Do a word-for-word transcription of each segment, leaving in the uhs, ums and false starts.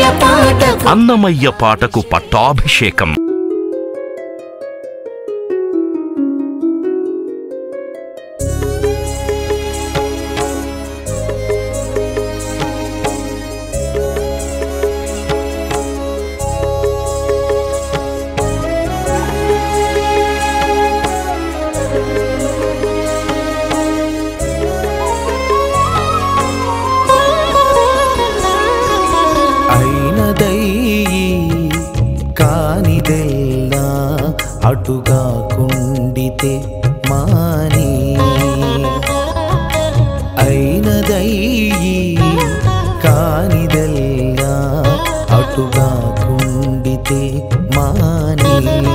పాటకు అన్నమయ్య పాటకు పట్టాభిషేకం. అటుగా కుండితే మాని అయినదయ్యి కానిదల్లా అటుగా కుండితే మాని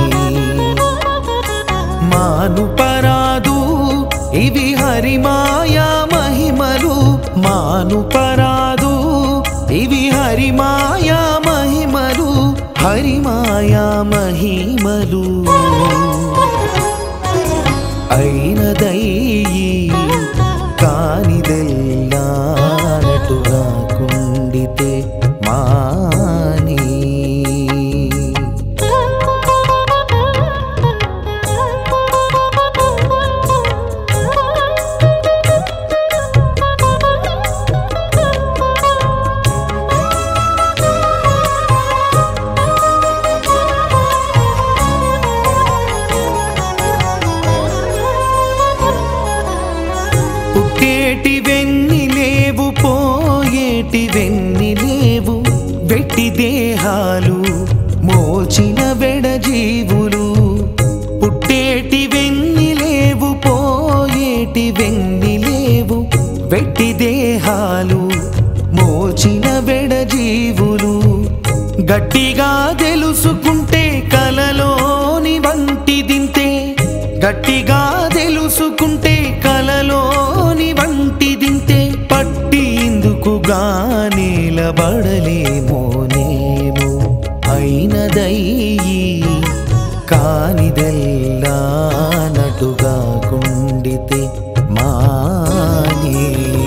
మాను పరాదు ఇవి హరిమాయా మహిమలు మాను పరాదు ఇవి హరిమాయా మహిమలు హరిమాయా మహిమలు అయినదయ్యి కానిదెల్లా నటుగా కుండితే మాని వెన్నిలేవు వెట్టి దేహాలు మోచిన వెడ జీవులు పుట్టేటి వెన్నిలేవు పోయేటి వెన్నిలేవు వెట్టి దేహాలు మోచిన వెడ జీవులు గట్టిగా తెలుసుకుంటే కలలోని వంటిదింతే గట్టిగా తెలుసుకుంటే కలలోని వంటిదింతే పట్టి ఇందుకుగా నిలబడలేమో నేమో అయినదయ్యి కానిదెల్లా నటుగా కుండితే మాని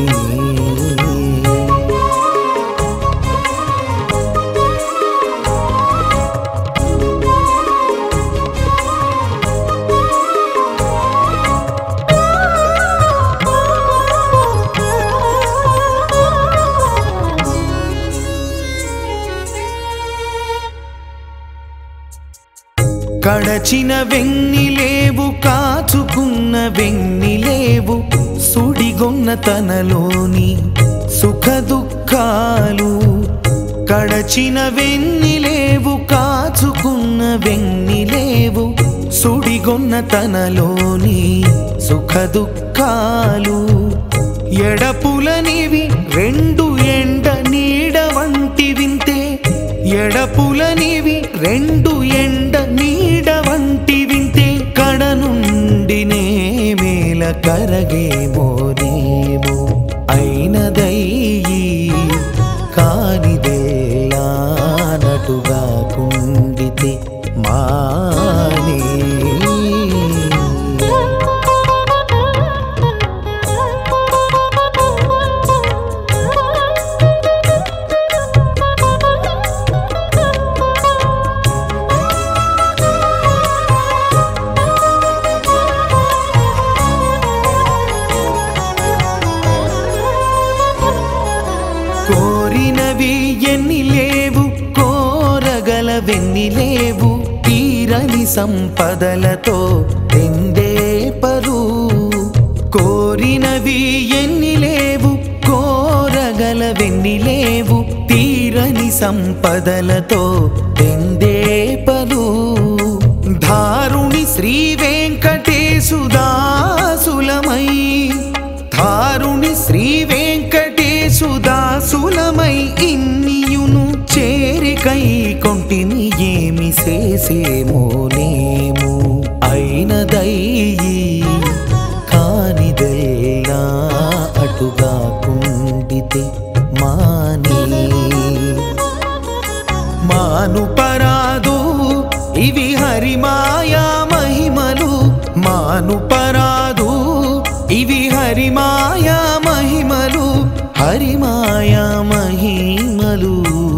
కడచిన వెన్నిలేవు కాచుకున్న వెన్నిలేవు సుడిగొన్న తనలోని సుఖ దుఃఖాలు కడచిన వెన్నిలేవు కాచుకున్న వెన్నిలేవు సుడిగొన్న తనలోని సుఖ దుఃఖాలు ఎడపులనివి రెండు ఎండ నీడ వంటి వింతే ఎడపులనివి రెండు ఎండ నీడ వంటి వింతే కడ నుండి నేమేల కరగేమో నేమో అయినదయ్యి కానిదెల్లా నటుగా కుండితే మాని కోరినవి ఎన్ని లేవు కోరగల వెన్నిలేవు తీరని సంపదలతో తెందే పరు కోరినవి ఎన్ని లేవు కోరగల వెన్నిలేవు తీరని సంపదలతో తెందే పరు ధారుని శ్రీ వెంకటేశు దాసులమై ధారుని శ్రీ వెంకటేశు దాసులమై ఇన్నియును చేరికై కొంటిని ఏమి చేసేమో నేము అయినదయ్యి కానిదెల్లా అటుగా కుండితే మాని మాను పరాదు ఇవి హరిమాయా మహిమలు మాను పరాదు ఇవి హరిమాయా మహిమలు హరిమాయా మహిమలు